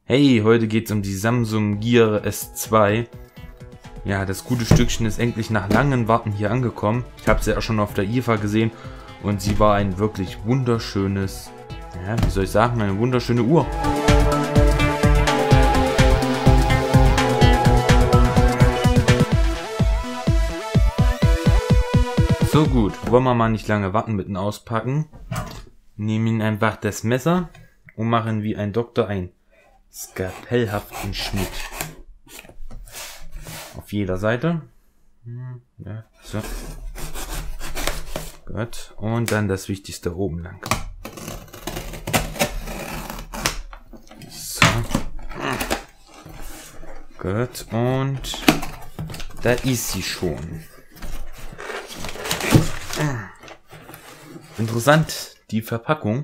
Hey, heute geht's um die Samsung Gear S2. Ja, das gute Stückchen ist endlich nach langem Warten hier angekommen. Ich habe sie ja schon auf der IFA gesehen und sie war ein wirklich wunderschönes, ja, wie soll ich sagen, eine wunderschöne Uhr. So gut, wollen wir mal nicht lange warten mit dem Auspacken. Nehmen einfach das Messer und machen wie ein Doktor einen skalpellhaften Schnitt. Auf jeder Seite. Ja, so. Gut. Und dann das Wichtigste oben lang. So. Gut. Und da ist sie schon. Interessant, die Verpackung.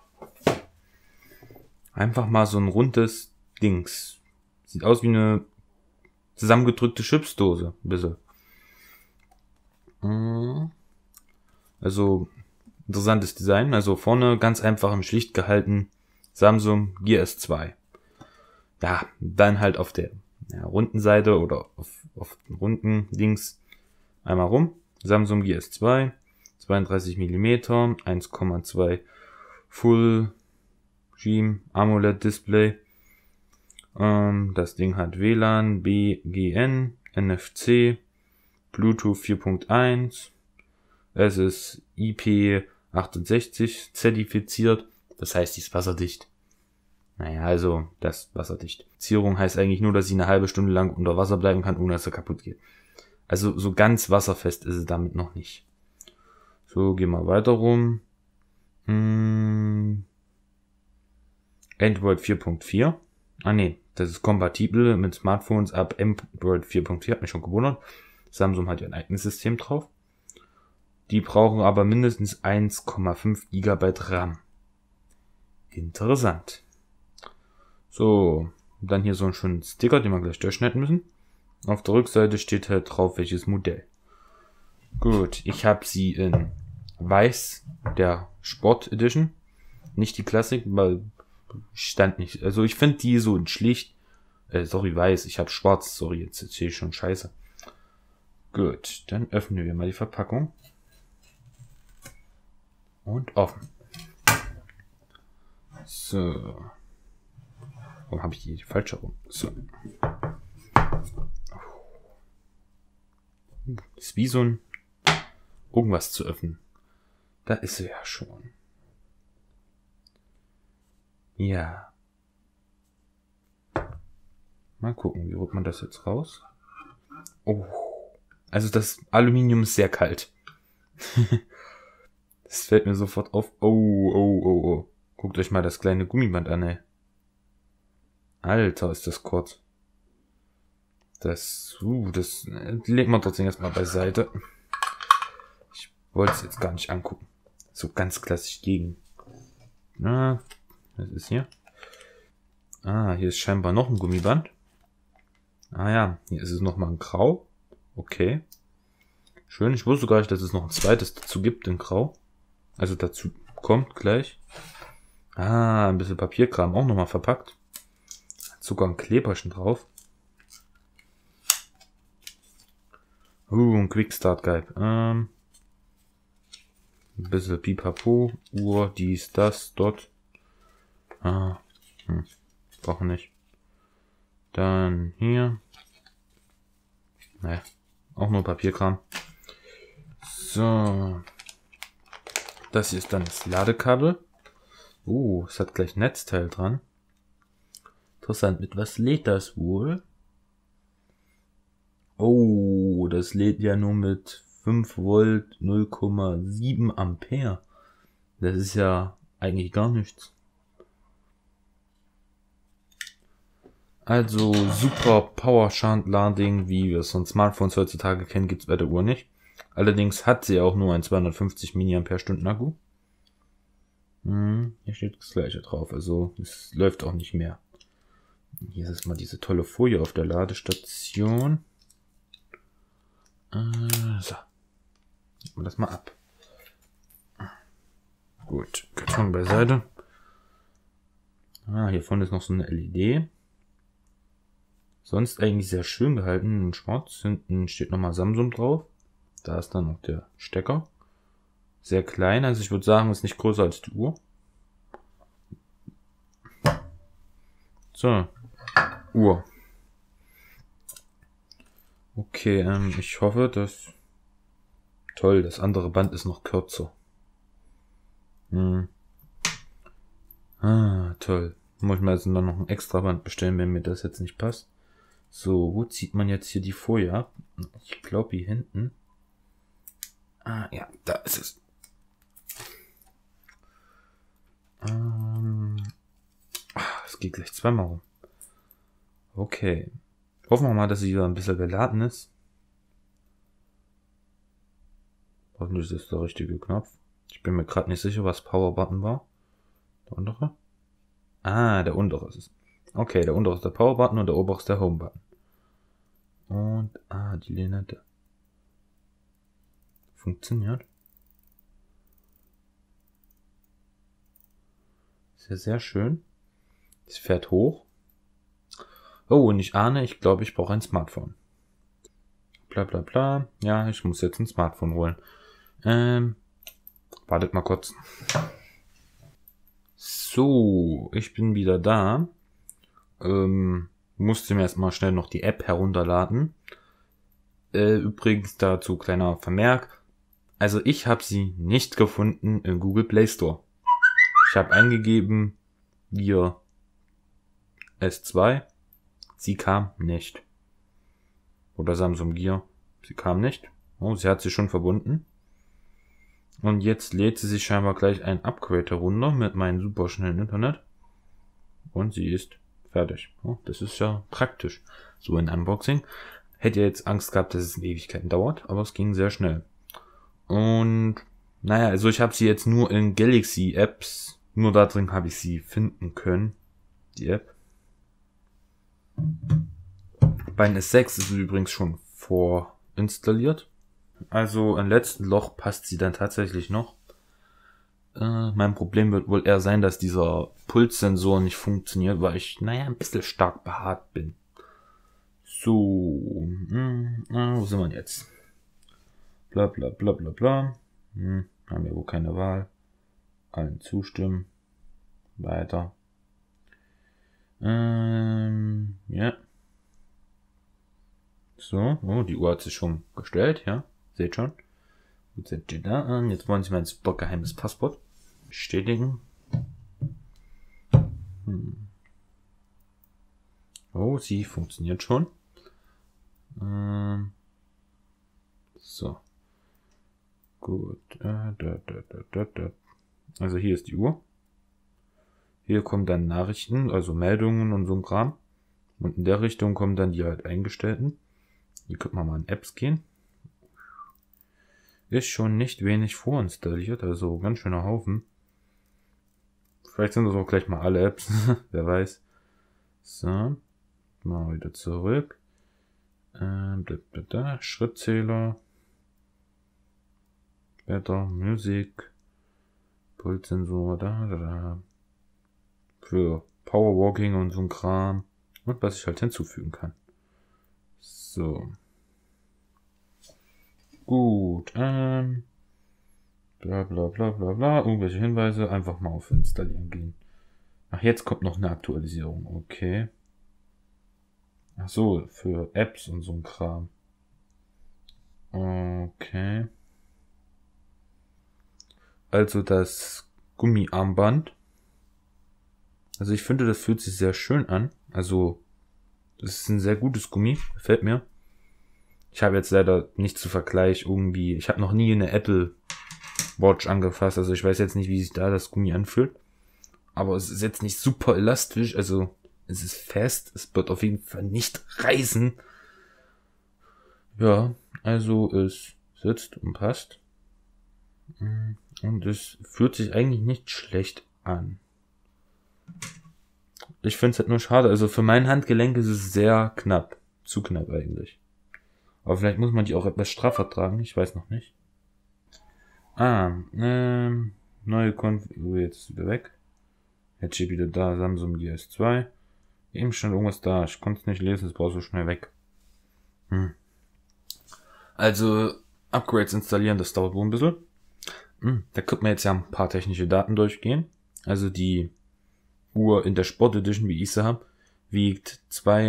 Einfach mal so ein rundes Dings. Sieht aus wie eine zusammengedrückte Chipsdose. Ein bisschen. Also, interessantes Design. Also vorne ganz einfach und schlicht gehalten Samsung Gear S2. Ja, dann halt auf der runden Seite oder auf den runden Dings einmal rum. Samsung Gear S2. 32 mm, 1,2 Full Scheme AMOLED Display. Das Ding hat WLAN, BGN, NFC, Bluetooth 4.1. Es ist IP68 zertifiziert. Das heißt, die ist wasserdicht. Naja, also das wasserdicht. Zierung heißt eigentlich nur, dass sie eine halbe Stunde lang unter Wasser bleiben kann, ohne dass sie kaputt geht. Also so ganz wasserfest ist es damit noch nicht. So, gehen wir weiter rum. Android 4.4. Ah ne, das ist kompatibel mit Smartphones ab Android 4.4. Hat mich schon gewundert. Samsung hat ja ein eigenes System drauf. Die brauchen aber mindestens 1,5 GB RAM. Interessant. So, dann hier so einen schönen Sticker, den wir gleich durchschneiden müssen. Auf der Rückseite steht halt drauf, welches Modell. Gut, ich habe sie in Weiß, der Sport Edition. Nicht die Classic, weil stand nicht. Also ich finde die so in schlicht. Sorry, weiß. Ich habe schwarz. Sorry, jetzt erzähle ich schon Scheiße. Gut, dann öffnen wir mal die Verpackung. Und offen. So. Warum habe ich die falsche rum? So. Ist wie so ein irgendwas zu öffnen. Da ist sie ja schon. Ja. Mal gucken, wie holt man das jetzt raus? Oh. Also das Aluminium ist sehr kalt. Das fällt mir sofort auf. Oh. Guckt euch mal das kleine Gummiband an, ey. Alter, ist das kurz. Das legt man trotzdem erstmal beiseite. Ich wollte es jetzt gar nicht angucken. So ganz klassisch gegen. Na, was ist hier? Ah, hier ist scheinbar noch ein Gummiband. Ah ja, hier ist es nochmal ein Grau. Okay. Schön, ich wusste gar nicht, dass es noch ein zweites dazu gibt in Grau. Also dazu kommt gleich. Ah, ein bisschen Papierkram auch nochmal verpackt. Hat sogar ein Kleberchen drauf. Ein Quick Start Guide. Ein bisschen Pipapo, Uhr, dies, das, dort. Brauchen nicht. Dann hier. Naja, auch nur Papierkram. So. Das hier ist dann das Ladekabel. Es hat gleich Netzteil dran. Interessant, mit was lädt das wohl? Oh, das lädt ja nur mit 5 Volt 0,7 Ampere. Das ist ja eigentlich gar nichts. Also super Power-Lading, wie wir es von Smartphones heutzutage kennen, gibt es bei der Uhr nicht. Allerdings hat sie auch nur einen 250 mAh Akku. Hier steht das gleiche drauf, also es läuft auch nicht mehr. Hier ist mal diese tolle Folie auf der Ladestation. So. Nehmen wir das mal ab. Gut, Karton beiseite. Ah, hier vorne ist noch so eine LED. Sonst eigentlich sehr schön gehalten in schwarz. Hinten steht nochmal Samsung drauf. Da ist dann noch der Stecker. Sehr klein, also ich würde sagen, ist nicht größer als die Uhr. So, Uhr. Okay, ich hoffe, dass... Toll, das andere Band ist noch kürzer. Ah, toll. Muss ich mir also dann noch ein extra Band bestellen, wenn mir das jetzt nicht passt. So, wo zieht man jetzt hier die Folie ab? Ich glaube hier hinten. Ah, ja, da ist es. Es geht gleich zweimal rum. Okay. Hoffen wir mal, dass sie wieder ein bisschen geladen ist. Hoffentlich ist das der richtige Knopf. Ich bin mir gerade nicht sicher, was Power Button war. Der untere? Ah, der untere ist es. Okay, der untere ist der Power Button und der obere ist der Home Button. Und, die Lünette. Funktioniert. Sehr, sehr schön. Es fährt hoch. Oh, und ich ahne, ich glaube, ich brauche ein Smartphone. Bla bla bla. Ja, ich muss jetzt ein Smartphone holen. Wartet mal kurz. So, ich bin wieder da. Musste mir erstmal schnell noch die App herunterladen. Übrigens dazu kleiner Vermerk. Also ich habe sie nicht gefunden im Google Play Store. Ich habe eingegeben, Gear S2. Sie kam nicht. Oder Samsung Gear. Sie kam nicht. Oh, sie hat sich schon verbunden. Und jetzt lädt sie sich scheinbar gleich ein Upgrade herunter mit meinem superschnellen Internet. Und sie ist fertig. Oh, das ist ja praktisch. So ein Unboxing. Hätte jetzt Angst gehabt, dass es in Ewigkeiten dauert, aber es ging sehr schnell. Und naja, also ich habe sie jetzt nur in Galaxy Apps. Nur da drin habe ich sie finden können. Die App. Bei den S6 ist sie übrigens schon vorinstalliert. Also im letzten Loch passt sie dann tatsächlich noch. Mein Problem wird wohl eher sein, dass dieser Pulssensor nicht funktioniert, weil ich, ein bisschen stark behaart bin. So, wo sind wir jetzt? Bla bla bla bla bla. Haben wir wohl keine Wahl. Allen zustimmen. Weiter. Ja. So, oh, die Uhr hat sich schon gestellt, ja. Seht schon. Jetzt seht ihr da an. Jetzt wollen sie mein super geheimes Passwort bestätigen. Oh, sie funktioniert schon. So. Gut. Also hier ist die Uhr. Hier kommen dann Nachrichten, also Meldungen und so ein Kram. Und in der Richtung kommen dann die halt eingestellten. Hier könnte man mal in Apps gehen. Ist schon nicht wenig vorinstalliert, also ganz schöner Haufen. Vielleicht sind das auch gleich mal alle Apps, wer weiß. So, mal wieder zurück. Schrittzähler. Wetter, Musik. Pulssensor, da. Für Powerwalking und so ein Kram. Und was ich halt hinzufügen kann. So. Gut, bla bla bla bla bla, irgendwelche Hinweise, einfach mal auf Installieren gehen. Ach, jetzt kommt noch eine Aktualisierung, okay. Ach so, für Apps und so ein Kram. Okay. Also das Gummiarmband. Also ich finde, das fühlt sich sehr schön an. Also, das ist ein sehr gutes Gummi, gefällt mir. Ich habe jetzt leider nicht zu Vergleich irgendwie, ich habe noch nie eine Apple Watch angefasst, also ich weiß jetzt nicht, wie sich da das Gummi anfühlt. Aber es ist jetzt nicht super elastisch, also es ist fest, es wird auf jeden Fall nicht reißen. Ja, also es sitzt und passt. Und es fühlt sich eigentlich nicht schlecht an. Ich finde es halt nur schade, also für mein Handgelenk ist es sehr knapp. Zu knapp eigentlich. Aber vielleicht muss man die auch etwas straffer tragen, ich weiß noch nicht. Neue Konfiguration, jetzt ist wieder weg. Jetzt steht wieder da, Samsung GS2. Eben stand irgendwas da, ich konnte es nicht lesen, es braucht so schnell weg. Also, Upgrades installieren, das dauert wohl ein bisschen. Da könnte man jetzt ja ein paar technische Daten durchgehen. Also die Uhr in der Sport Edition, wie ich sie habe, wiegt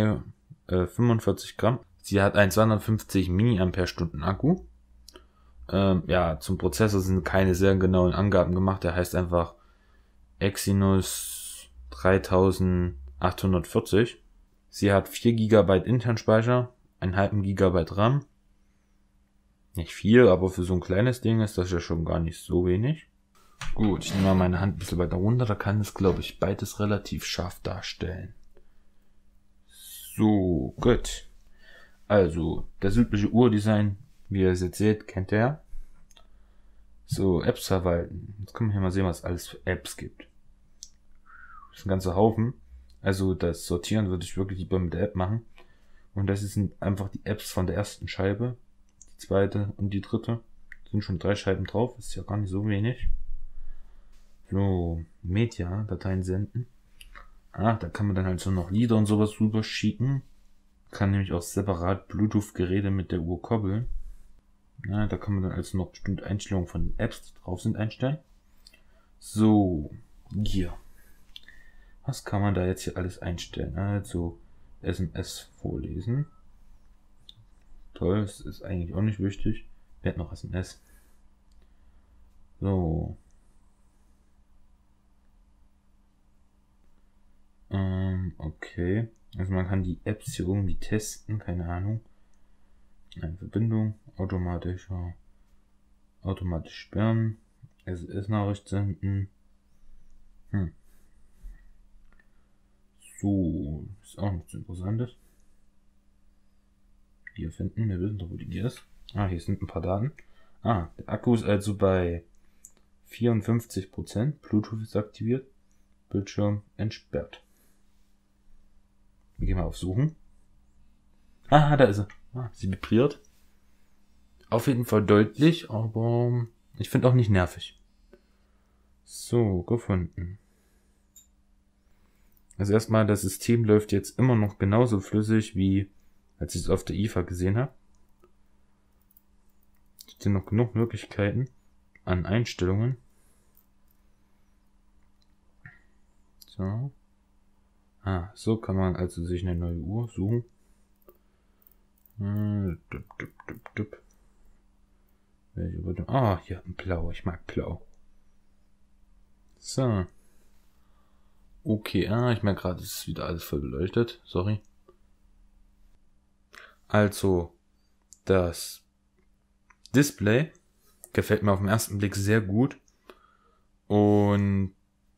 45 Gramm. Sie hat einen 250 mAh Akku. Ja, zum Prozessor sind keine sehr genauen Angaben gemacht. Der heißt einfach Exynos 3840. Sie hat 4 GB Internspeicher, 1,5 GB RAM. Nicht viel, aber für so ein kleines Ding ist das ja schon gar nicht so wenig. Gut, ich nehme mal meine Hand ein bisschen weiter runter, da kann es, glaube ich, beides relativ scharf darstellen. So, gut. Also, das übliche Uhrdesign, wie ihr es jetzt seht, kennt ihr ja. So, Apps verwalten. Jetzt können wir hier mal sehen, was es alles für Apps gibt. Das ist ein ganzer Haufen. Also, das Sortieren würde ich wirklich lieber mit der App machen. Und das sind einfach die Apps von der ersten Scheibe. Die zweite und die dritte. Sind schon 3 Scheiben drauf, ist ja gar nicht so wenig. So, Media, Dateien senden. Da kann man dann halt so noch Lieder und sowas rüber schicken. Kann nämlich auch separat Bluetooth-Geräte mit der Uhr koppeln. Da kann man dann also noch bestimmte Einstellungen von den Apps, die drauf sind, einstellen. So, hier. Was kann man da jetzt hier alles einstellen? Also, SMS vorlesen. Toll, das ist eigentlich auch nicht wichtig. Wer hat noch SMS? So. Okay. Also man kann die Apps hier irgendwie testen, keine Ahnung. Eine Verbindung, automatisch sperren, SMS-Nachricht senden. So, ist auch nichts Interessantes. Hier finden, wir wissen doch, wo die hier ist. Hier sind ein paar Daten. Der Akku ist also bei 54%. Bluetooth ist aktiviert. Bildschirm entsperrt. Wir gehen mal auf Suchen. Da ist sie. Sie vibriert. Auf jeden Fall deutlich, aber ich finde auch nicht nervig. So, gefunden. Also erstmal, das System läuft jetzt immer noch genauso flüssig, wie als ich es auf der IFA gesehen habe. Es sind noch genug Möglichkeiten an Einstellungen. So. So kann man also sich eine neue Uhr suchen. Hier ein Blau. Ich mag Blau. So. Okay, ich merke gerade, es ist wieder alles voll beleuchtet. Sorry. Also, das Display gefällt mir auf den ersten Blick sehr gut. Und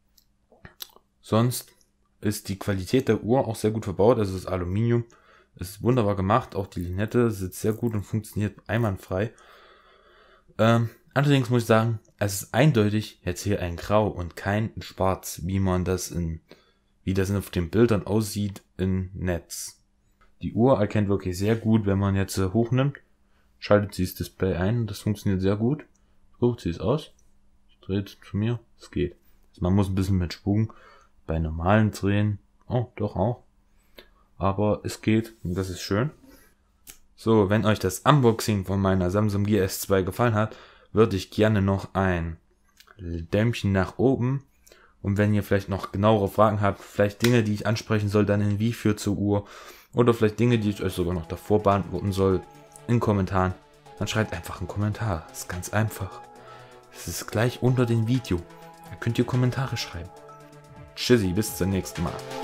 sonst ist die Qualität der Uhr auch sehr gut verbaut. Also das Aluminium ist wunderbar gemacht. Auch die Linette sitzt sehr gut und funktioniert einwandfrei. Allerdings muss ich sagen, es ist eindeutig jetzt hier ein Grau und kein Schwarz, wie das auf den Bildern aussieht im Netz. Die Uhr erkennt wirklich sehr gut, wenn man jetzt hochnimmt, schaltet sie das Display ein. Das funktioniert sehr gut. So, sie ist aus. Ich drehe es zu mir. Es geht. Also man muss ein bisschen mit Schwung bei normalen Drehen. Doch auch. Aber es geht und das ist schön. So, wenn euch das Unboxing von meiner Samsung GS2 gefallen hat, würde ich gerne noch ein Däumchen nach oben. Und wenn ihr vielleicht noch genauere Fragen habt, vielleicht Dinge, die ich ansprechen soll, dann in wie für zur Uhr. Oder vielleicht Dinge, die ich euch sogar noch davor beantworten soll, in Kommentaren. Dann schreibt einfach einen Kommentar. Das ist ganz einfach. Das ist gleich unter dem Video. Da könnt ihr Kommentare schreiben. Tschüssi, bis zum nächsten Mal.